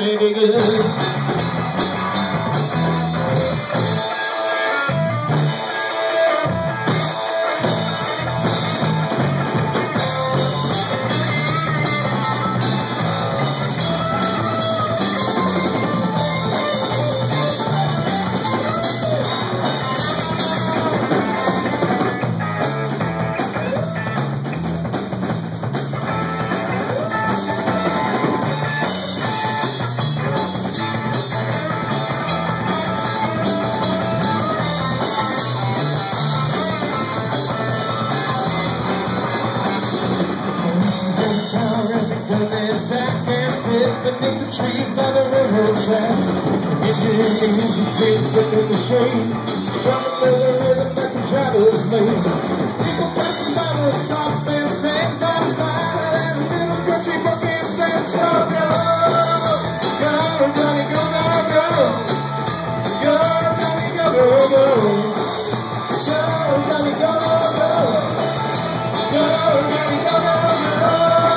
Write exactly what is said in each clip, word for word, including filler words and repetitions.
Johnny B Goode. Beneath the trees by the railroad tracks, engines and music sitting in the shade, drumming to the rhythm that the travelers made. People passing by will stop and sing, bye bye, and a little country bucket says, go, go, go, Johnny, go, go, go, go, Johnny, go, go, go, go, Johnny, go, go, go, go, Johnny, go, go, go.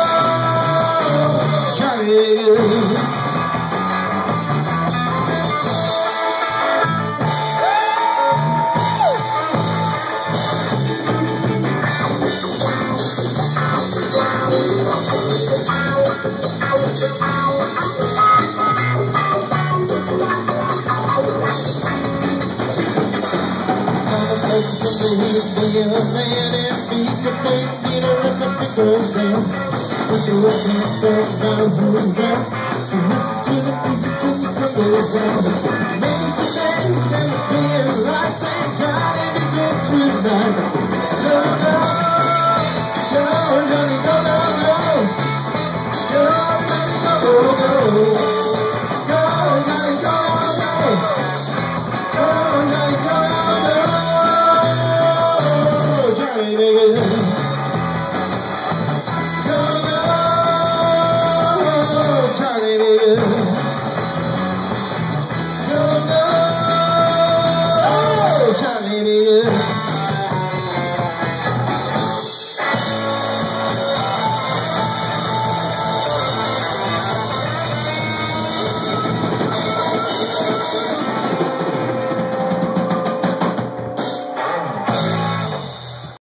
Be a man and be the man, get her in the fingers down. Put your work in the stairs down to the ground. You listen to the music till the singles down. Maybe some days and the being right, Saint Johnny be good tonight. So go, go, Johnny, go, go, go. Go, Johnny, go, go, go. Go, Johnny, go, go, go. Go, Johnny, go, go, go. Johnny, baby. Go, go, Johnny, baby. Go, go, Johnny, baby.